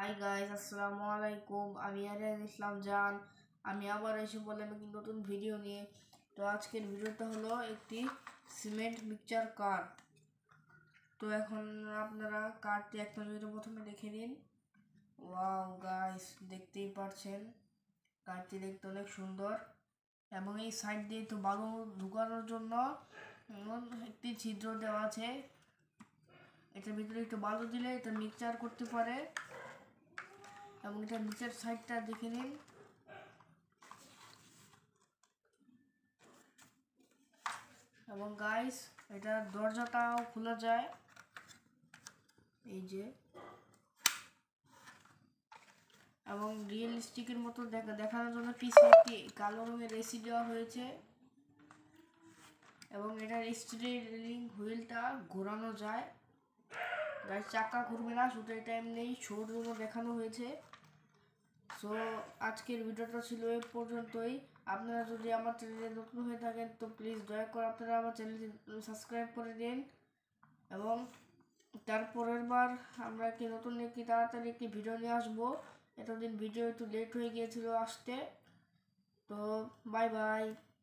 Hi guys, আসসালামু আলাইকুম। আমি আরিয়ান ইসলাম জান। আমি আবার এসে বললাম একটি নতুন ভিডিও নিয়ে। তো আজকের ভিডিওটা হলো একটি সিমেন্ট মিক্সচার কার। তো এখন আপনারা কারটি এক নজরে প্রথমে দেখে নিন। ওয়াও গাইস, দেখতেই পাচ্ছেন কারটি দেখতে অনেক সুন্দর। এবং এই সাইড দিয়ে তো বালু ঢুকানোর জন্য একটি ছিদ্র দেওয়া আছে। এটার ভিতরে একটু বালু দিলে এটা মিক্সচার করতে পারে। এবং এটা নিচের সাইডটা দেখে নিন। এবং গাইস, এটা দরজাটাও খোলা যায়, এই যে। এবং রিয়েলিস্টিকের মতো দেখানোর জন্য পিছে একটি কালো রঙের এসি দেওয়া হয়েছে। এবং এটার স্টিয়ারিং হুইলটা ঘোরানো যায়। গাইস, চাকা ঘুরবে না, শুধু এটা এমনি শোর জন্য দেখানো হয়েছে। সো আজকের ভিডিওটা ছিল এই পর্যন্তই। আপনারা যদি আমার চ্যানেলে নতুন হয়ে থাকেন তো প্লিজ দয়া করে আপনারা আমার চ্যানেলটি সাবস্ক্রাইব করে দিন। এবং তারপরের বার আমরা একটি তাড়াতাড়ি একটি ভিডিও নিয়ে আসবো। এতদিন ভিডিও একটু লেট হয়ে গিয়েছিল আসতে। তো বাই বাই।